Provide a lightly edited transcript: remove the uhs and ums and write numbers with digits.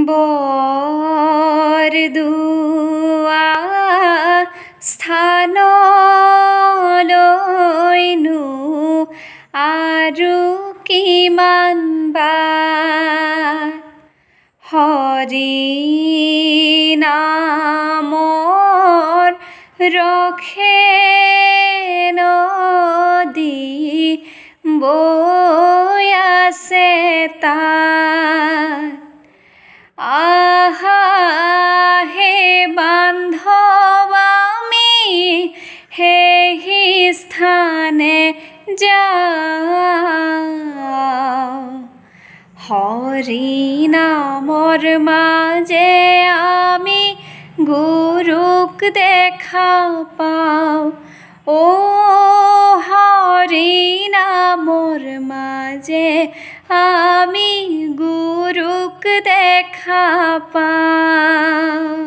বৰদুৱা স্থানলৈনো আৰু কিমান বাৰ হৰি নামৰ ৰখে নদী বৈ আছে তাত আহা হে বান্ধৱ আমি সেই স্থানে যাওঁ হৰি নামৰ মাজে আমি গুৰুক দেখা পাওঁ ও হৰি নামৰ মাজে আমি গুৰুক দেখা পাওঁ।